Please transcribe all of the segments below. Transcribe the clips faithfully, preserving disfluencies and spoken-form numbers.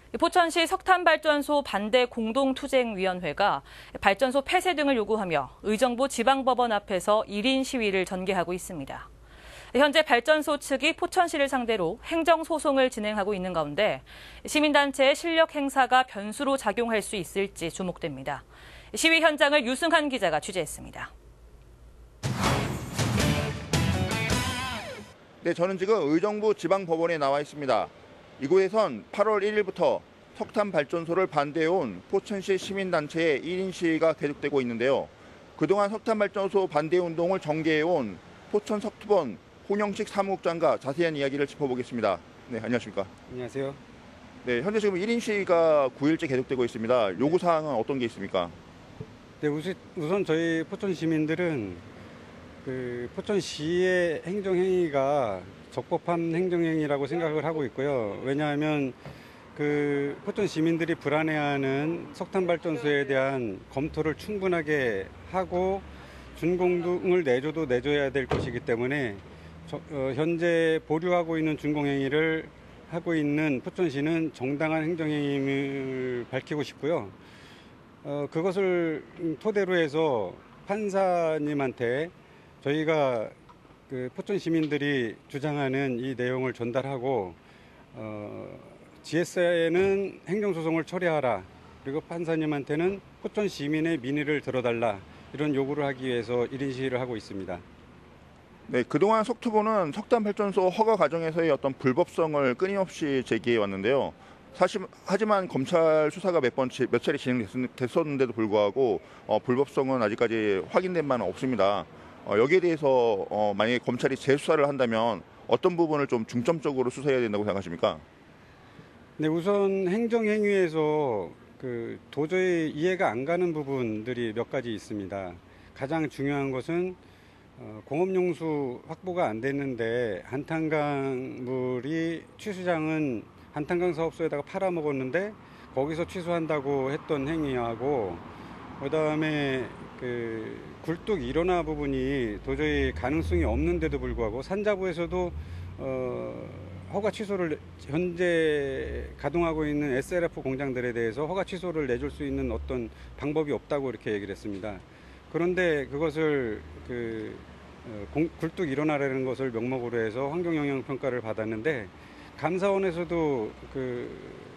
포천시 석탄발전소 반대 공동투쟁위원회가 발전소 폐쇄 등을 요구하며 의정부 지방법원 앞에서 일 인 시위를 전개하고 있습니다. 현재 발전소 측이 포천시를 상대로 행정소송을 진행하고 있는 가운데 시민단체의 실력 행사가 변수로 작용할 수 있을지 주목됩니다. 시위 현장을 유승한 기자가 취재했습니다. 네, 저는 지금 의정부 지방법원에 나와 있습니다. 이곳에선 팔월 일일부터 석탄 발전소를 반대해온 포천시 시민단체의 일 인 시위가 계속되고 있는데요. 그동안 석탄 발전소 반대 운동을 전개해온 포천 석투본 홍영식 사무국장과 자세한 이야기를 짚어보겠습니다. 네, 안녕하십니까? 안녕하세요. 네, 현재 지금 일 인 시위가 구 일째 계속되고 있습니다. 요구 사항은 어떤 게 있습니까? 네, 우선 저희 포천 시민들은 그 포천시의 행정행위가 적법한 행정행위라고 생각을 하고 있고요. 왜냐하면 그 포천 시민들이 불안해하는 석탄 발전소에 대한 검토를 충분하게 하고 준공을 내줘도 내줘야 될 것이기 때문에 저, 어, 현재 보류하고 있는 준공행위를 하고 있는 포천시는 정당한 행정행위를 밝히고 싶고요. 어, 그것을 토대로 해서 판사님한테 저희가 그 포천 시민들이 주장하는 이 내용을 전달하고 어, 지에스에는 행정소송을 처리하라, 그리고 판사님한테는 포천 시민의 민의를 들어달라, 이런 요구를 하기 위해서 일 인 시위를 하고 있습니다. 네, 그동안 석투본은 석탄 발전소 허가 과정에서의 어떤 불법성을 끊임없이 제기해 왔는데요. 사실 하지만 검찰 수사가 몇 번 몇 차례 진행됐었는데도 불구하고 어, 불법성은 아직까지 확인된 바는 없습니다. 어, 여기에 대해서 어, 만약에 검찰이 재수사를 한다면 어떤 부분을 좀 중점적으로 수사해야 된다고 생각하십니까? 네, 우선 행정행위에서 그 도저히 이해가 안 가는 부분들이 몇 가지 있습니다. 가장 중요한 것은 어, 공업용수 확보가 안 됐는데 한탄강 물이 취수장은 한탄강 사업소에다가 팔아먹었는데 거기서 취수한다고 했던 행위하고, 그 다음에 그 굴뚝 일원화 부분이 도저히 가능성이 없는데도 불구하고 산자부에서도 어, 허가 취소를, 현재 가동하고 있는 에스엘에프 공장들에 대해서 허가 취소를 내줄 수 있는 어떤 방법이 없다고 이렇게 얘기를 했습니다. 그런데 그것을 그 공, 굴뚝 일원화라는 것을 명목으로 해서 환경영향평가를 받았는데 감사원에서도 그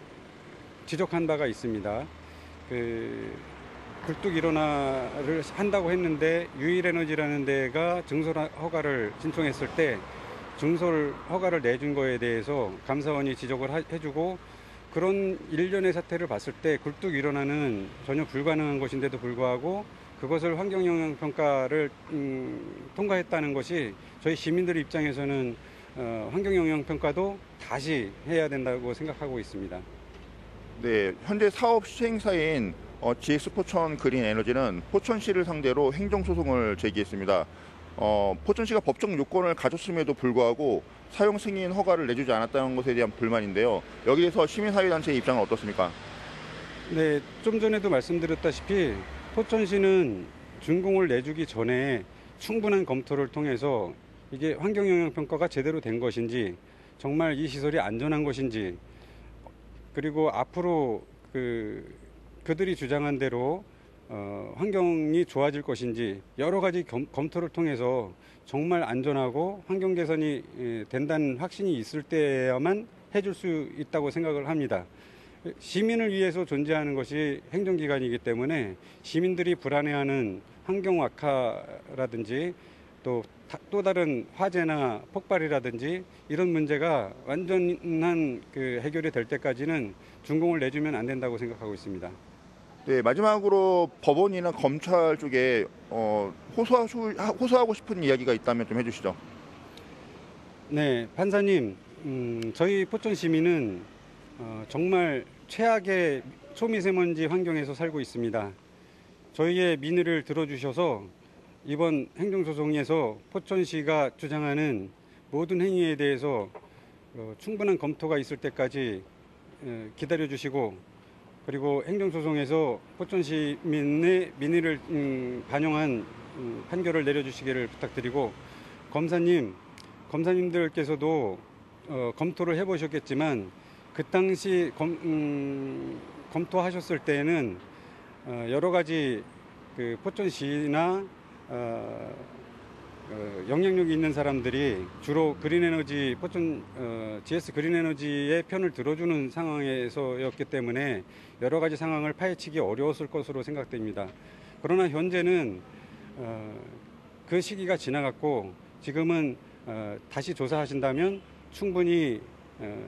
지적한 바가 있습니다. 그 굴뚝 일원화를 한다고 했는데 유일에너지라는 데가 증설 허가를 신청했을 때 증설 허가를 내준 거에 대해서 감사원이 지적을 하, 해주고, 그런 일련의 사태를 봤을 때 굴뚝 일원화는 전혀 불가능한 것인데도 불구하고 그것을 환경영향평가를 음, 통과했다는 것이 저희 시민들 입장에서는 어, 환경영향평가도 다시 해야 된다고 생각하고 있습니다. 네, 현재 사업 시행사인 어, 지엑스 포천 그린 에너지는 포천시를 상대로 행정소송을 제기했습니다. 어, 포천시가 법적 요건을 가졌음에도 불구하고 사용 승인 허가를 내주지 않았다는 것에 대한 불만인데요. 여기에서 시민사회단체의 입장은 어떻습니까? 네, 좀 전에도 말씀드렸다시피 포천시는 준공을 내주기 전에 충분한 검토를 통해서 이게 환경영향평가가 제대로 된 것인지, 정말 이 시설이 안전한 것인지, 그리고 앞으로 그 그들이 주장한 대로 어, 환경이 좋아질 것인지 여러 가지 겸, 검토를 통해서 정말 안전하고 환경 개선이 예, 된다는 확신이 있을 때야만 해줄 수 있다고 생각을 합니다. 시민을 위해서 존재하는 것이 행정기관이기 때문에 시민들이 불안해하는 환경 악화라든지 또, 또 다른 화재나 폭발이라든지 이런 문제가 완전한 그 해결이 될 때까지는 준공을 내주면 안 된다고 생각하고 있습니다. 네, 마지막으로 법원이나 검찰 쪽에 어, 호소하고, 호소하고 싶은 이야기가 있다면 좀 해주시죠. 네, 판사님, 음, 저희 포천 시민은 어, 정말 최악의 초미세먼지 환경에서 살고 있습니다. 저희의 민의를 들어주셔서 이번 행정소송에서 포천시가 주장하는 모든 행위에 대해서 어, 충분한 검토가 있을 때까지 어, 기다려주시고, 그리고 행정소송에서 포천 시민의 민의를 음, 반영한 음, 판결을 내려주시기를 부탁드리고, 검사님, 검사님들께서도 어, 검토를 해보셨겠지만 그 당시 검, 음, 검토하셨을 때는 어, 여러 가지 그 포천시나 어, 어, 영향력이 있는 사람들이 주로 그린에너지 포천 어, 지에스 그린에너지의 편을 들어주는 상황에서였기 때문에 여러 가지 상황을 파헤치기 어려웠을 것으로 생각됩니다. 그러나 현재는 어, 그 시기가 지나갔고 지금은 어, 다시 조사하신다면 충분히 어,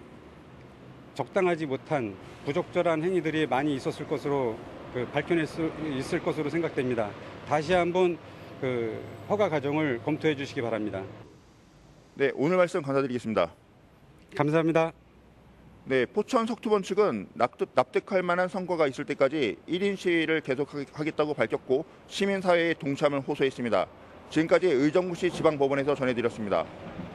적당하지 못한 부적절한 행위들이 많이 있었을 것으로 그 밝혀낼 수 있을 것으로 생각됩니다. 다시 한번 그 허가 과정을 검토해 주시기 바랍니다. 네, 오늘 말씀 감사드리겠습니다. 감사합니다. 네, 포천 석투본 측은 납득, 납득할 만한 성과가 있을 때까지 일 인 시위를 계속하겠다고 밝혔고 시민사회의 동참을 호소했습니다. 지금까지 의정부시 지방법원에서 전해드렸습니다.